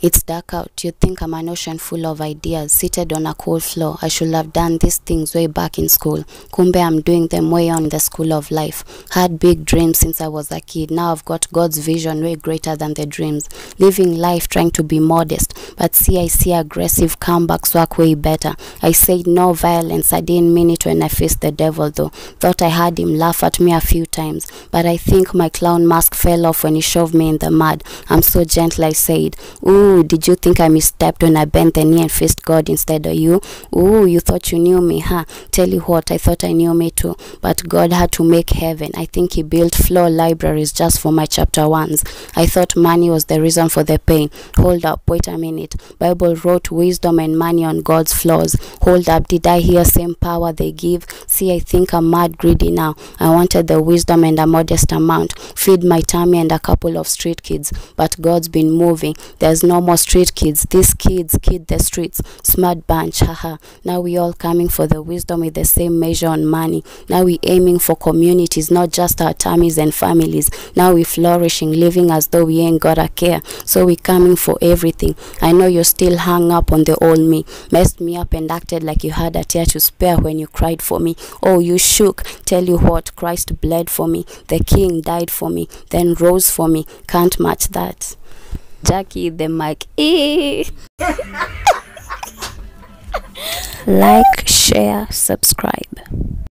It's dark out. You'd think I'm an ocean full of ideas, seated on a cold floor. I should have done these things way back in school. Kumbe, I'm doing them way on the school of life. Had big dreams since I was a kid. Now I've got God's vision way greater than the dreams. Living life trying to be modest. But I see aggressive comebacks work way better. I said no violence. I didn't mean it when I faced the devil though. Thought I had him laugh at me a few times. But I think my clown mask fell off when he shoved me in the mud. I'm so gentle, I said. Ooh, did you think I misstepped when I bent the knee and faced God instead of you? Ooh, you thought you knew me, huh? Tell you what, I thought I knew me too. But God had to make heaven. I think he built floor libraries just for my chapter 1s. I thought money was the reason for the pain. Hold up, wait a minute. Bible wrote wisdom and money on God's floors. Hold up, did I hear same power they give? See, I think I'm mad greedy now. I wanted the wisdom and a modest amount. Feed my tummy and a couple of street kids. But God's been moving. There's no more street kids. These kids kid the streets. Smart bunch, haha. Now we all coming for the wisdom with the same measure on money. Now we aiming for communities, not just our tummies and families. Now we flourishing, living as though we ain't got a care. So we coming for everything. I know you're still hung up on the old me. Messed me up and acted like you had a tear to spare when you cried for me. Oh, you shook. Tell you what, Christ bled for me. The King died for me, then rose for me. Can't match that. Jackie the mic. Like, share, subscribe.